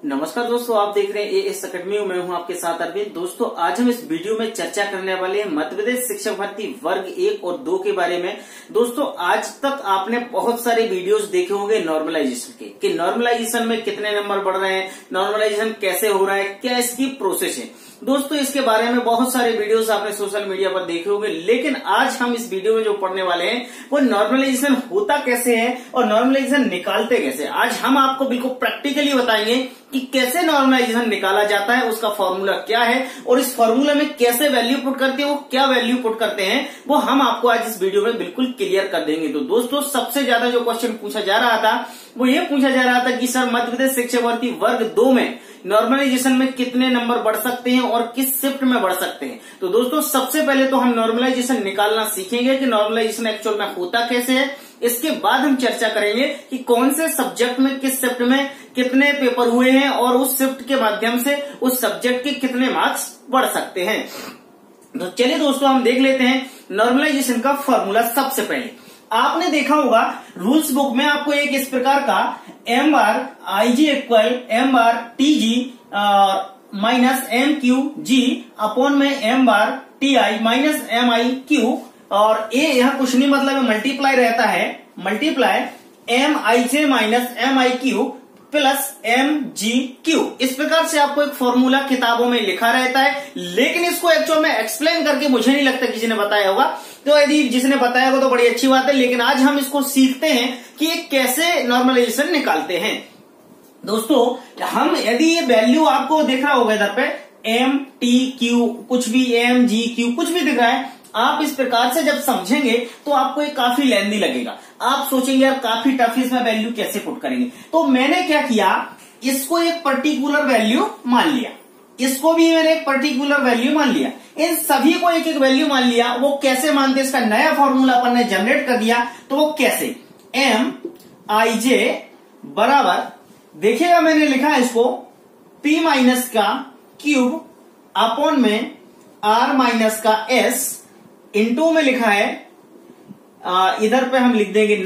नमस्कार दोस्तों, आप देख रहे हैं एएस अकेडमी। मैं हूं आपके साथ अरविंद। दोस्तों, आज हम इस वीडियो में चर्चा करने वाले हैं मध्य प्रदेश शिक्षक भर्ती वर्ग 1 और 2 के बारे में। दोस्तों, आज तक आपने बहुत सारे वीडियोस देखे होंगे नॉर्मलाइजेशन के, कि नॉर्मलाइजेशन में कितने नंबर बढ़ रहे हैं, नॉर्मलाइजेशन कैसे हो रहा है, क्या इसकी प्रोसेस है। दोस्तों, इसके बारे में बहुत सारे वीडियोस आपने सोशल मीडिया पर देखे होंगे, लेकिन आज हम इस वीडियो में जो पढ़ने वाले हैं वो नॉर्मलाइजेशन होता कैसे है और नॉर्मलाइजेशन निकालते कैसे। आज हम आपको बिल्कुल प्रैक्टिकली बताएंगे कि कैसे नॉर्मलाइजेशन निकाला जाता है, उसका फॉर्मूला क्या है और इस फॉर्मूला में कैसे वैल्यू पुट करते हैं, वो क्या वैल्यू पुट करते हैं, वो हम आपको आज इस वीडियो में बिल्कुल क्लियर कर देंगे। तो दोस्तों, सबसे ज्यादा जो क्वेश्चन पूछा जा रहा था वो ये पूछा जा रहा था कि सर मध्य प्रदेश शिक्षक भर्ती वर्ग 2 में नॉर्मलाइजेशन में कितने नंबर बढ़ सकते हैं और किस शिफ्ट में बढ़ सकते हैं। तो दोस्तों, सबसे पहले तो हम नॉर्मलाइजेशन निकालना सीखेंगे कि नॉर्मलाइजेशन एक्चुअल में होता कैसे है। इसके बाद हम चर्चा करेंगे कि कौन से सब्जेक्ट में किस शिफ्ट में कितने पेपर हुए हैं और उस शिफ्ट के माध्यम से उस सब्जेक्ट के कितने मार्क्स बढ़ सकते हैं। तो चलिए दोस्तों, हम देख लेते हैं नॉर्मलाइजेशन का फॉर्मूला। सबसे पहले आपने देखा होगा रूल्स बुक में आपको एक इस प्रकार का M bar I G equal M bar T G minus M Q G upon में M bar T I minus M I Q, और ए यहाँ कुछ नहीं मतलब मल्टीप्लाई रहता है, multiply M I J minus M I Q plus M G Q. इस प्रकार से आपको एक फॉर्मूला किताबों में लिखा रहता है, लेकिन इसको एक्चुअल में एक्सप्लेन करके मुझे नहीं लगता किसी ने बताया होगा। तो यदि जिसने बताया होगा तो बड़ी अच्छी बात है, लेकिन आज हम इसको सीखते हैं कि ये कैसे नॉर्मलाइजेशन निकालते हैं। दोस्तों, हम यदि ये वैल्यू आपको दिख रहा होगा इधर पे एम टी क्यू कुछ भी, एम जी क्यू कुछ भी दिख रहा है, आप इस प्रकार से जब समझेंगे तो आपको ये काफी लेंदी लगेगा। आप सोचेंगे यार काफी टफ, इसमें वैल्यू कैसे पुट करेंगे। तो मैंने क्या किया, इसको एक पर्टिकुलर वैल्यू मान लिया, इसको भी मैंने एक पर्टिकुलर वैल्यू मान लिया, इन सभी को एक एक वैल्यू मान लिया। वो कैसे मानते, इसका नया फॉर्मूला अपन ने जनरेट कर दिया। तो वो कैसे, एम आई जे बराबर, देखिएगा मैंने लिखा है इसको पी माइनस का क्यूब अपॉन में आर माइनस का एस, इनटू में लिखा है इधर पे हम लिख देंगे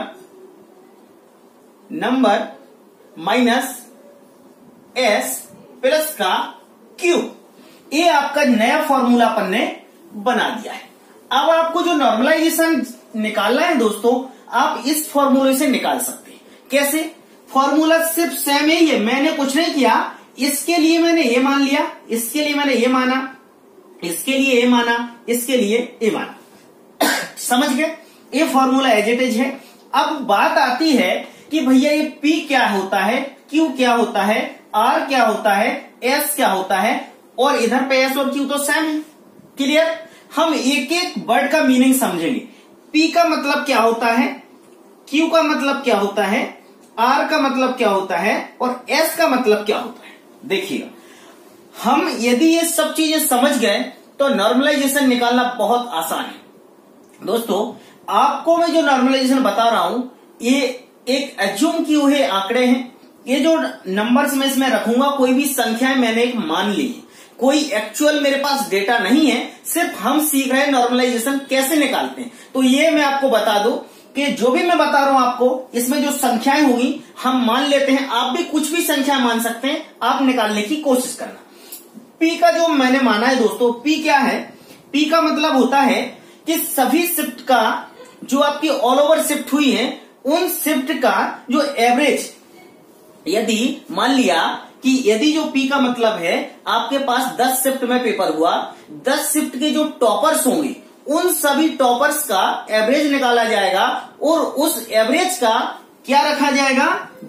नंबर माइनस एस प्लस का क्यूब। ये आपका नया फॉर्मूला अपन ने बना दिया है। अब आपको जो नॉर्मलाइजेशन निकालना है दोस्तों, आप इस फॉर्मूले से निकाल सकते हैं। कैसे, फॉर्मूला सिर्फ सेम ही है, मैंने कुछ नहीं किया। इसके लिए मैंने ये मान लिया, इसके लिए मैंने ये माना, इसके लिए ये माना, इसके लिए ये माना। समझ गए, ये फॉर्मूला एज इट इज है। अब बात आती है कि भैया ये P क्या होता है, Q क्या होता है, R क्या होता है, S क्या होता है, और इधर पे S और Q तो सेम है। क्लियर, हम एक एक वर्ड का मीनिंग समझेंगे। P का मतलब क्या होता है, Q का मतलब क्या होता है, R का मतलब क्या होता है और S का मतलब क्या होता है। देखिएगा, हम यदि ये सब चीजें समझ गए तो नॉर्मलाइजेशन निकालना बहुत आसान है। दोस्तों, आपको मैं जो नॉर्मलाइजेशन बता रहा हूं ये एक एज्यूम किए हुए आंकड़े हैं। ये जो नंबर्स मैं इसमें रखूंगा, कोई भी संख्याएं मैंने एक मान ली है, कोई एक्चुअल मेरे पास डेटा नहीं है, सिर्फ हम सीख रहे हैं नॉर्मलाइजेशन कैसे निकालते हैं। तो ये मैं आपको बता दूं कि जो भी मैं बता रहा हूं आपको, इसमें जो संख्याएं होंगी हम मान लेते हैं, आप भी कुछ भी संख्या मान सकते हैं, आप निकालने की कोशिश करना। P का जो मैंने माना है दोस्तों, P क्या है, P का मतलब होता है कि सभी शिफ्ट का जो आपकी ऑल ओवर शिफ्ट हुई है, उन शिफ्ट का जो एवरेज, यदि मान लिया कि यदि जो P का मतलब है आपके पास 10 शिफ्ट में पेपर हुआ, 10 शिफ्ट के जो टॉपर्स होंगे उन सभी टॉपर्स का एवरेज निकाला जाएगा और उस एवरेज का क्या रखा जाएगा,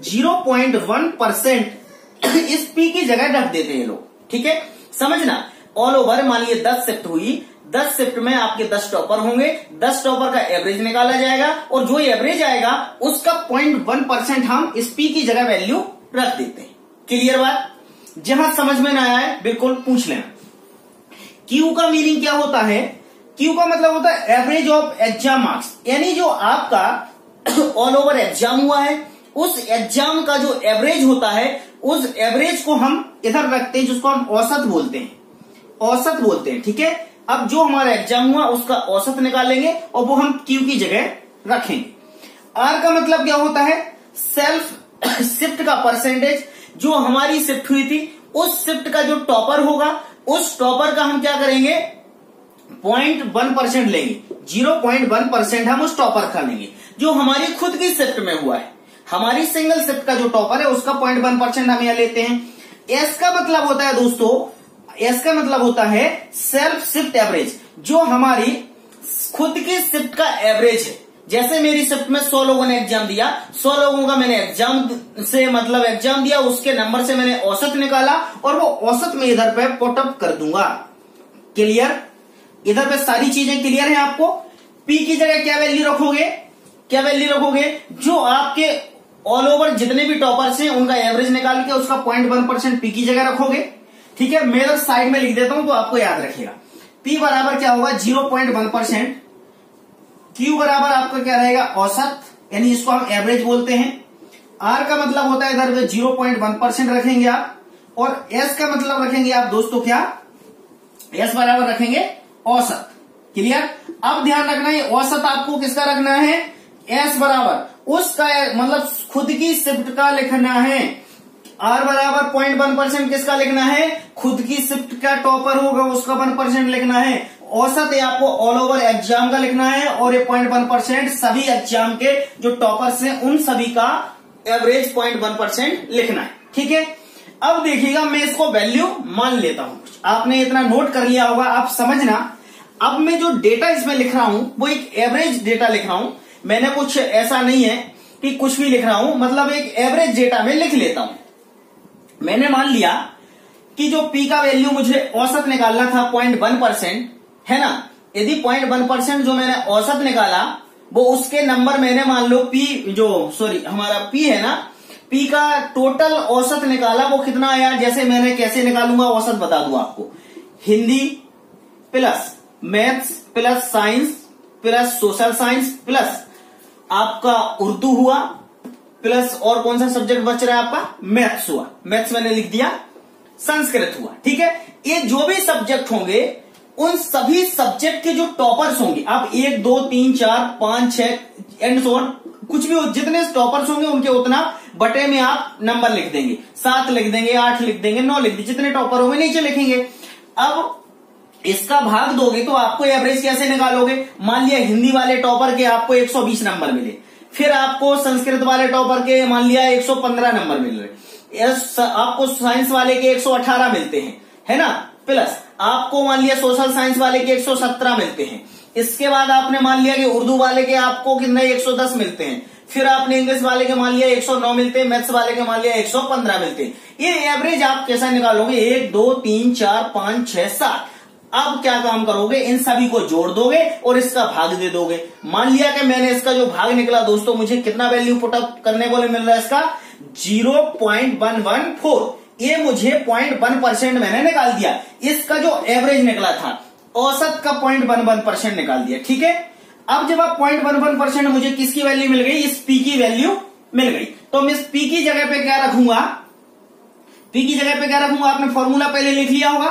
0.1% इस P की जगह रख देते हैं लोग। ठीक है, समझना। ऑल ओवर मान लीजिए 10 शिफ्ट हुई, 10 शिफ्ट में आपके 10 टॉपर होंगे, 10 टॉपर का एवरेज निकाला जाएगा और जो एवरेज आएगा उसका 0.1% हम इस P की जगह वैल्यू रख देते हैं। क्लियर बात, जहां समझ में ना आए बिल्कुल पूछ लेना। Q का मीनिंग क्या होता है, Q का मतलब होता है एवरेज ऑफ एग्जाम मार्क्स, यानी जो आपका ऑल ओवर एग्जाम हुआ है उस एग्जाम का जो एवरेज होता है, उस एवरेज को हम इधर रखते हैं, जिसको हम औसत बोलते हैं, औसत बोलते हैं। ठीक है, अब जो हमारा एग्जाम हुआ उसका औसत निकालेंगे और वो हम Q की जगह रखेंगे। R का मतलब क्या होता है, सेल्फ शिफ्ट का परसेंटेज, जो हमारी शिफ्ट हुई थी उस शिफ्ट का जो टॉपर होगा उस टॉपर का हम क्या करेंगे 0.1% लेंगे, 0.1% हम उस टॉपर का लेंगे जो हमारी खुद की शिफ्ट में हुआ है। हमारी सिंगल शिफ्ट का जो टॉपर है उसका 0.1% हम यहां लेते हैं। एस का मतलब होता है दोस्तों, एस का मतलब होता है सेल्फ शिफ्ट एवरेज, जो हमारी खुद की शिफ्ट का एवरेज है। जैसे मेरी शिफ्ट में 100 लोगों ने एग्जाम दिया, 100 लोगों का मैंने एग्जाम से मतलब एग्जाम दिया, उसके नंबर से मैंने औसत निकाला और वो औसत में इधर पे पुटअप कर दूंगा। क्लियर? इधर पे सारी चीजें क्लियर है आपको। पी की जगह क्या वैल्यू रखोगे, क्या वैल्यू रखोगे, जो आपके ऑल ओवर जितने भी टॉपर्स हैं उनका एवरेज निकाल के उसका 0.1% पी की जगह रखोगे। ठीक है, मैं इधर साइड में लिख देता हूं तो आपको याद रखिएगा। पी बराबर क्या होगा 0.1%, क्यू बराबर आपका क्या रहेगा औसत, यानी इसको हम एवरेज बोलते हैं। आर का मतलब होता है इधर पे 0.1% रखेंगे आप, और एस का मतलब रखेंगे आप दोस्तों क्या, एस बराबर रखेंगे औसत। क्लियर? अब ध्यान रखना है औसत आपको किसका रखना है, एस बराबर उसका मतलब खुद की शिफ्ट का लिखना है। आर बराबर 0.1% किसका लिखना है, खुद की शिफ्ट का टॉपर होगा उसका 1% लिखना है। औसत ये आपको ऑल ओवर एग्जाम का लिखना है, और ये 0.1% सभी एग्जाम के जो टॉपर्स हैं उन सभी का एवरेज 0.1% लिखना है। ठीक है, अब देखिएगा मैं इसको वैल्यू मान लेता हूं। आपने इतना नोट कर लिया होगा, आप समझना। अब मैं जो डेटा इसमें लिख रहा हूं वो एक एवरेज डेटा लिख रहा हूं, मैंने कुछ ऐसा नहीं है कि कुछ भी लिख रहा हूं, मतलब एक एवरेज डेटा में लिख लेता हूं। मैंने मान लिया कि जो पी का वैल्यू मुझे औसत निकालना था 0.1%, है ना। यदि 0.1% जो मैंने औसत निकाला वो उसके नंबर मैंने मान लो पी जो हमारा पी है ना, पी का टोटल औसत निकाला वो कितना आया। जैसे मैंने कैसे निकालूंगा औसत बता दूं आपको, Hindi plus maths plus science plus social science plus आपका उर्दू हुआ, प्लस और कौन सा सब्जेक्ट बच रहा है आपका, मैथ्स हुआ, मैथ्स मैंने लिख दिया, संस्कृत हुआ। ठीक है, ये जो भी सब्जेक्ट होंगे उन सभी सब्जेक्ट के जो टॉपर्स होंगे, आप 1 2 3 4 5 6 एंड सो ऑन, कुछ भी जितने टॉपर्स होंगे उनके उतना बटे में आप नंबर लिख देंगे, 7 लिख देंगे, 8 लिख देंगे, 9 लिख देंगे, जितने टॉपर होंगे नीचे लिखेंगे। अब इसका भाग दोगे तो आपको एवरेज कैसे निकालोगे। मान लिया हिंदी वाले टॉपर के आपको 120 नंबर मिले, फिर आपको संस्कृत वाले टॉपर के मान लिया 115 नंबर मिल रहे, आपको साइंस वाले के 118 मिलते हैं, है ना, प्लस आपको मान लिया सोशल साइंस वाले के 117 मिलते हैं। इसके बाद आपने मान लिया कि उर्दू वाले के आपको कितने 110 मिलते हैं, फिर आपने इंग्लिश वाले के मान लिया 109 मिलते हैं, मैथ्स वाले के मान लिया 115 मिलते हैं। ये एवरेज आप कैसा निकालोगे, 1 2 3 4 5 6 7। अब क्या काम करोगे, इन सभी को जोड़ दोगे और इसका भाग दे दोगे। मान लिया कि मैंने इसका जो भाग निकला दोस्तों, मुझे कितना वैल्यू पुटअप करने को मिल रहा है इसका 0.114। ये मुझे 0.1% मैंने निकाल दिया। इसका जो एवरेज निकला था औसत का 0.11% निकाल दिया। ठीक है, अब जब आप 0.11% मुझे किसकी वैल्यू मिल गई, इस पी की वैल्यू मिल गई, तो मैं इस पी की जगह पे क्या रखूंगा, पी की जगह पे क्या रखूंगा, आपने फॉर्मूला पहले लिख लिया होगा,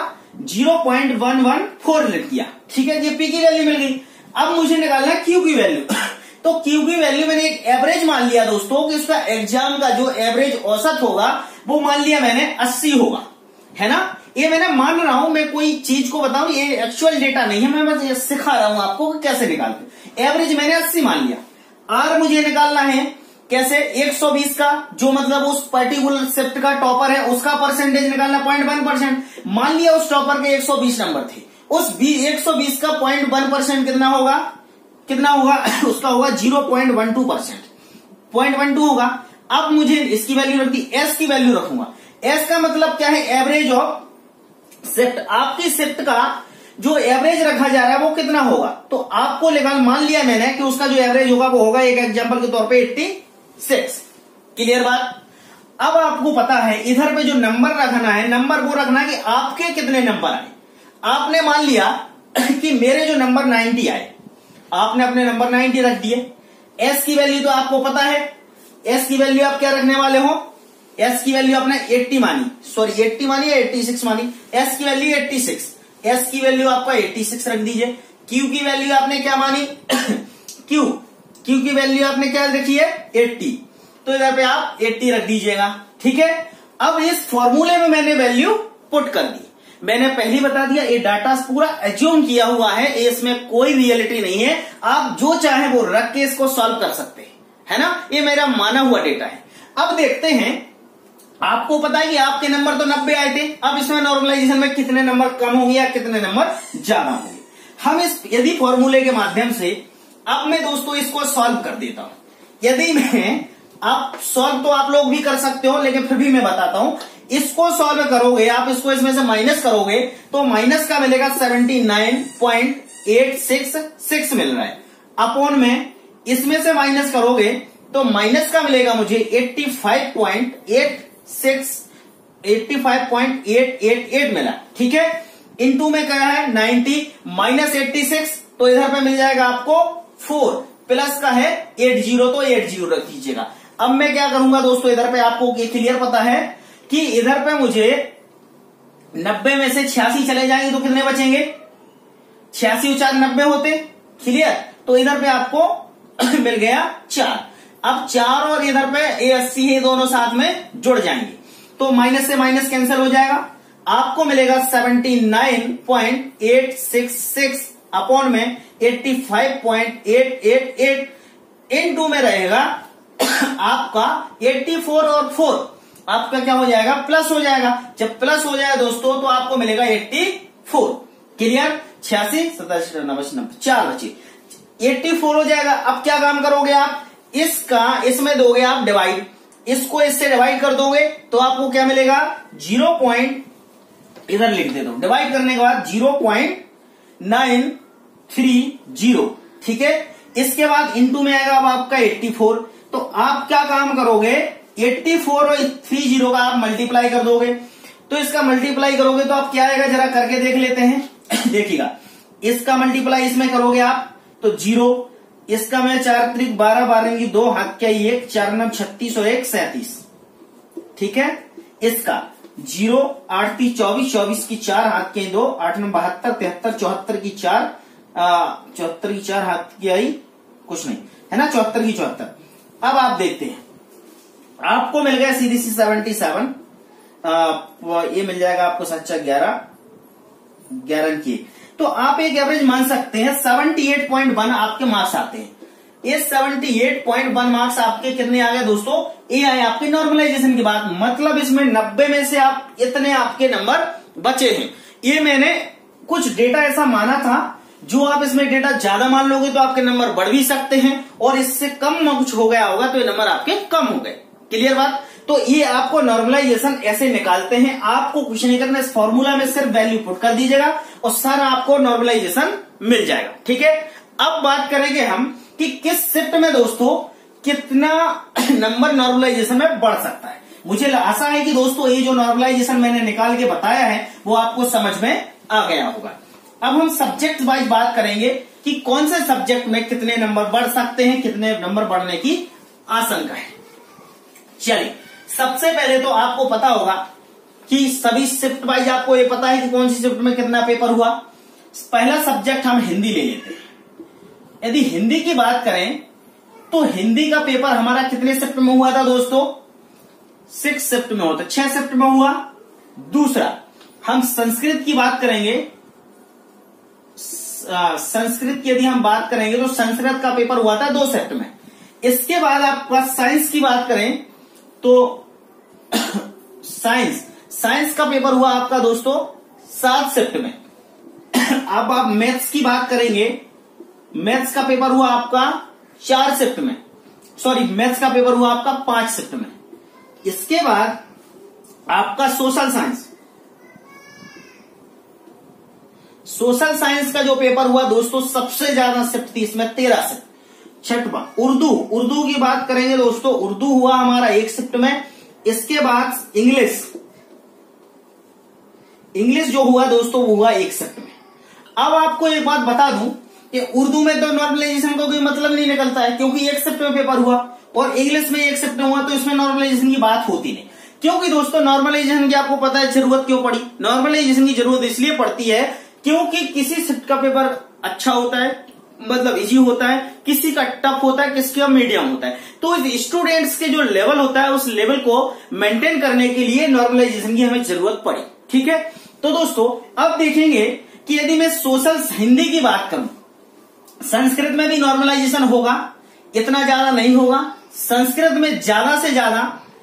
0.114 लिख दिया। ठीक है, ये पी की वैल्यू मिल गई। अब मुझे निकालना है क्यू की वैल्यू। तो क्यू की वैल्यू मैंने एक एवरेज मान लिया दोस्तों कि उसका एग्जाम का जो एवरेज औसत होगा वो मान लिया मैंने 80 होगा, है ना। ये मैंने मान रहा हूं, मैं कोई चीज को बताऊं, ये एक्चुअल डेटा नहीं है, मैं बस ये सिखा रहा हूं आपको कि कैसे निकालते। एवरेज मैंने 80 मान लिया। आर मुझे निकालना है कैसे, 120 का जो मतलब उस पर्टिकुलर शिफ्ट का टॉपर है उसका परसेंटेज निकालना 0.1%। मान लिया उस टॉपर के 120 नंबर थे, उस 120 का 0.1% कितना होगा, कितना होगा उसका होगा 0.12%, 0.12 होगा। अब मुझे इसकी वैल्यू रख दी, एस की वैल्यू रखूंगा। एस का मतलब क्या है, एवरेज ऑफ शिफ्ट। आपकी शिफ्ट का जो एवरेज रखा जा रहा है वो कितना होगा, तो आपको लेकर मान लिया मैंने कि उसका जो एवरेज होगा वो होगा एक एग्जांपल के तौर पे 86। क्लियर बात। अब आपको पता है इधर पे जो नंबर रखना है, नंबर वो रखना है कि आपके कितने नंबर आए। आपने मान लिया कि मेरे जो नंबर 90 आए, आपने अपने नंबर 90 रख दिए। एस की वैल्यू तो आपको पता है, एस की वैल्यू आप क्या रखने वाले हो, एस की वैल्यू आपने 80 मानी, सॉरी 80 मानी या 86 मानी, एस की वैल्यू 86, एस की वैल्यू आपका 86 रख दीजिए। क्यू की वैल्यू आपने क्या मानी क्यू की वैल्यू आपने क्या रखी है 80, तो इधर पे आप 80 रख दीजिएगा। ठीक है, अब इस फॉर्मूले में मैंने वैल्यू पुट कर दी। मैंने पहले बता दिया ये डाटा पूरा एज्यूम किया हुआ है, इसमें कोई रियलिटी नहीं है, आप जो चाहे वो रख के इसको सॉल्व कर सकते हैं, है ना। ये मेरा माना हुआ डेटा है। अब देखते हैं, आपको पता है कि आपके नंबर तो 90 आए थे, अब इसमें नॉर्मलाइजेशन में कितने नंबर कम होंगे या कितने नंबर ज्यादा होंगे। हम इस यदि फॉर्मूले के माध्यम से अब मैं दोस्तों इसको सॉल्व कर देता हूं। यदि मैं आप सॉल्व तो आप लोग भी कर सकते हो, लेकिन फिर भी मैं बताता हूं, इसको सॉल्व करोगे आप, इसको इसमें से माइनस करोगे तो माइनस का मिलेगा 79.866 मिल रहा है, अपॉन में इसमें से माइनस करोगे तो माइनस का मिलेगा मुझे 85.888 मिला, ठीक है। इनटू में क्या है 90 माइनस 86, तो इधर पे मिल जाएगा आपको 4, प्लस का है 80, तो 80 रख दीजिएगा। अब मैं क्या करूंगा दोस्तों, इधर पे आपको ये क्लियर पता है कि इधर पे मुझे 90 में से 86 चले जाएंगे तो कितने बचेंगे, 86 और 4 90 होते, क्लियर। तो इधर पे आपको मिल गया 4। अब 4 और इधर पे ये 80 है, दोनों साथ में जुड़ जाएंगे, तो माइनस से माइनस कैंसिल हो जाएगा, आपको मिलेगा 79.866 अपॉन में 85.888 इनटू में रहेगा आपका 84 और 4 आपका क्या हो जाएगा, प्लस हो जाएगा। जब प्लस हो जाए दोस्तों तो आपको मिलेगा 84, क्लियर। 86 87 90 4 बचे, 84 हो जाएगा। अब क्या काम करोगे आप, इसका इसमें दोगे आप डिवाइड, इसको इससे डिवाइड कर दोगे तो आपको क्या मिलेगा 0. इधर लिख देता हूं, डिवाइड करने के बाद 0.930, ठीक है। इसके बाद इनटू में आएगा अब आपका 84, तो आप क्या काम करोगे 84 और 30 का आप मल्टीप्लाई कर दोगे, तो इसका मल्टीप्लाई करोगे तो आप क्या आएगा जरा करके देख लेते हैं। देखिएगा, इसका मल्टीप्लाई इसमें करोगे आप तो 0, इसका मैं 4 त्रिक 12 12 2 हाथ क्या 1 4 9 36 और 1 37, ठीक है। इसका 0 8 3 24 24 की 4 हाथ के 2 8 9 72 73 74 की 4 74 की 4 हाथ की आई कुछ नहीं है ना, 74 की 74। अब आप देखते हैं, आपको मिल गया सीधी सी 77, ये मिल जाएगा आपको 11 की, तो आप एक एवरेज मान सकते हैं 78.1 आपके मार्क्स आते हैं। ये 78.1 मार्क्स आपके कितने आ गए दोस्तों, ये आए आपके नॉर्मलाइजेशन की बात, मतलब इसमें 90 में से आप इतने आपके नंबर बचे हैं। ये मैंने कुछ डेटा ऐसा माना था, जो आप इसमें डेटा ज्यादा मान लोगे तो आपके नंबर बढ़ भी सकते हैं, और इससे कम कुछ हो गया होगा तो ये नंबर आपके कम हो गए, क्लियर बात। तो ये आपको नॉर्मलाइजेशन ऐसे निकालते हैं, आपको कुछ नहीं करना, इस फॉर्मूला में सिर्फ वैल्यू पुट कर दीजिएगा और सारा आपको नॉर्मलाइजेशन मिल जाएगा, ठीक है। अब बात करेंगे हम कि किस शिफ्ट में दोस्तों कितना नंबर नॉर्मलाइजेशन में बढ़ सकता है। मुझे आशा है कि दोस्तों ये जो नॉर्मलाइजेशन मैंने निकाल के बताया है वो आपको समझ में आ गया होगा। अब हम सब्जेक्ट वाइज बात करेंगे कि कौन से सब्जेक्ट में कितने नंबर बढ़ सकते हैं, कितने नंबर बढ़ने की आशंका है। चलिए, सबसे पहले तो आपको पता होगा कि सभी शिफ्ट वाइज आपको ये पता है कि कौन सी शिफ्ट में कितना पेपर हुआ। पहला सब्जेक्ट हम हिंदी ले लेते हैं। यदि हिंदी की बात करें तो हिंदी का पेपर हमारा कितने शिफ्ट में हुआ था दोस्तों, 6 शिफ्ट में होता, 6 शिफ्ट में हुआ। दूसरा, हम संस्कृत की बात करेंगे, संस्कृत की यदि हम बात करेंगे तो संस्कृत का पेपर हुआ था 2 शिफ्ट में। इसके बाद आपका साइंस की बात करें तो साइंस का पेपर हुआ आपका दोस्तों 7 शिफ्ट में। अब आप मैथ्स की बात करेंगे, मैथ्स का पेपर हुआ आपका 4 शिफ्ट में, सॉरी मैथ्स का पेपर हुआ आपका 5 शिफ्ट में। इसके बाद आपका सोशल साइंस का जो पेपर हुआ दोस्तों सबसे ज्यादा शिफ्ट थी इसमें, 13 शिफ्ट। छठवां उर्दू की बात करेंगे दोस्तों, उर्दू हुआ हमारा 1 शिफ्ट में। इसके बाद इंग्लिश जो हुआ दोस्तों वो हुआ 1 शिफ्ट में। अब आपको एक बात बता दूं कि उर्दू में तो नॉर्मलाइजेशन का कोई मतलब नहीं निकलता है, क्योंकि 1 शिफ्ट में पेपर हुआ, और इंग्लिश में 1 शिफ्ट में हुआ, तो इसमें नॉर्मलाइजेशन की बात होती नहीं। क्योंकि दोस्तों नॉर्मलाइजेशन की आपको पता है जरूरत क्यों पड़ी, नॉर्मलाइजेशन की जरूरत इसलिए पड़ती है क्योंकि किसी शिफ्ट का पेपर अच्छा होता है, मतलब इजी होता है, किसी का टफ होता है, किसी का मीडियम होता है। तो स्टूडेंट्स के जो लेवल होता है उस लेवल को मेंटेन करने के लिए नॉर्मलाइजेशन की हमें जरूरत पड़ी। ठीक है, तो दोस्तों अब देखेंगे कि यदि मैं सोशल हिंदी की बात करूं, संस्कृत में भी नॉर्मलाइजेशन होगा, इतना ज्यादा नहीं होगा। संस्कृत में ज्यादा से ज्यादा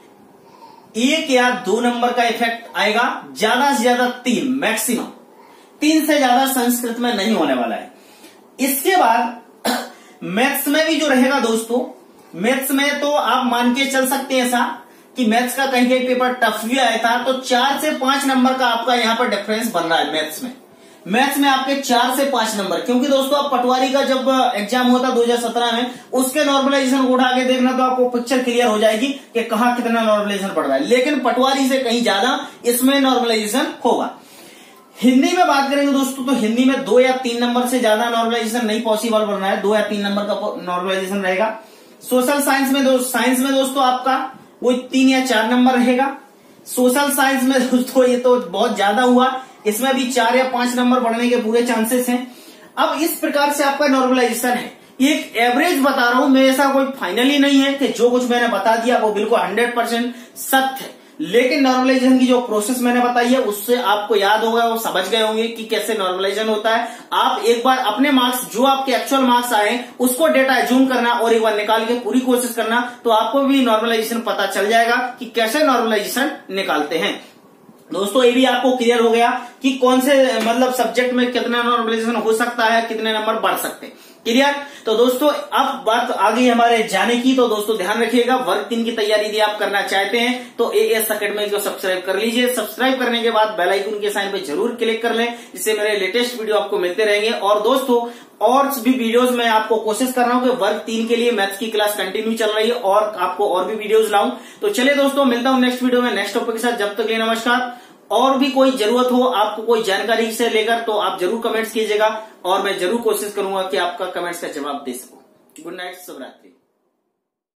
1 या 2 नंबर का इफेक्ट आएगा, ज्यादा से ज्यादा 3, मैक्सिमम 3 से ज्यादा संस्कृत में नहीं होने वाला है। इसके बाद मैथ्स में भी जो रहेगा दोस्तों, मैथ्स में तो आप मान के चल सकते हैं ऐसा कि मैथ्स का कहीं कहीं पेपर टफ भी आया था, तो 4 से 5 नंबर का आपका यहां पर डिफरेंस बन रहा है मैथ्स में। मैथ्स में आपके 4 से 5 नंबर, क्योंकि दोस्तों आप पटवारी का जब एग्जाम होता 2017 में, उसके नॉर्मलाइजेशन को उठा के देखना तो आपको पिक्चर क्लियर हो जाएगी कि कहां कितना नॉर्मलाइजेशन पड़ रहा है। लेकिन पटवारी से कहीं ज्यादा इसमें नॉर्मलाइजेशन होगा। हिंदी में बात करेंगे दोस्तों, तो हिंदी में 2 या 3 नंबर से ज्यादा नॉर्मलाइजेशन नहीं पॉसिबल बन रहा है, 2 या 3 नंबर का नॉर्मलाइजेशन रहेगा। सोशल साइंस में दोस्तों आपका वो 3 या 4 नंबर रहेगा। सोशल साइंस में दोस्तों ये तो बहुत ज्यादा हुआ, इसमें भी 4 या 5 नंबर बढ़ने के पूरे चांसेस हैं। अब इस प्रकार से आपका नॉर्मलाइजेशन है, एक एवरेज बता रहा हूं मैं, ऐसा कोई फाइनली नहीं है कि जो कुछ मैंने बता दिया वो बिल्कुल 100% सत्य है। लेकिन नॉर्मलाइजेशन की जो प्रोसेस मैंने बताई है उससे आपको याद होगा, वो समझ गए होंगे कि कैसे नॉर्मलाइजेशन होता है। आप एक बार अपने मार्क्स, जो आपके एक्चुअल मार्क्स आए उसको डेटा एज्यूम करना और एक बार निकाल के पूरी कोशिश करना, तो आपको भी नॉर्मलाइजेशन पता चल जाएगा कि कैसे नॉर्मलाइजेशन निकालते हैं। दोस्तों ये भी आपको क्लियर हो गया कि कौन से मतलब सब्जेक्ट में कितना नॉर्मलाइजेशन हो सकता है, कितने नंबर बढ़ सकते हैं। क्लियर? तो दोस्तों अब बात आ गई हमारे जाने की, तो दोस्तों ध्यान रखिएगा, वर्ग 3 की तैयारी यदि आप करना चाहते हैं तो एएस अकेडमी को सब्सक्राइब कर लीजिए। सब्सक्राइब करने के बाद बेल आइकन के साइन पे जरूर क्लिक कर लें, जिससे मेरे लेटेस्ट वीडियो आपको मिलते रहेंगे। और दोस्तों और भी वीडियोस में आपको कोशिश कर रहा हूं कि वर्ग 3 के लिए मैथ्स की क्लास कंटिन्यू चल रही है और आपको और भी वीडियोस लाऊं। तो चलिए दोस्तों, मिलता हूं नेक्स्ट वीडियो में नेक्स्ट टॉपिक के साथ। जब तक के लिए नमस्कार। और भी कोई जरूरत हो आपको कोई जानकारी से लेकर, तो आप जरूर कमेंट्स कीजिएगा और मैं जरूर कोशिश करूंगा कि आपका कमेंट्स का जवाब दे सकूं। गुड नाइट, शुभ रात्रि।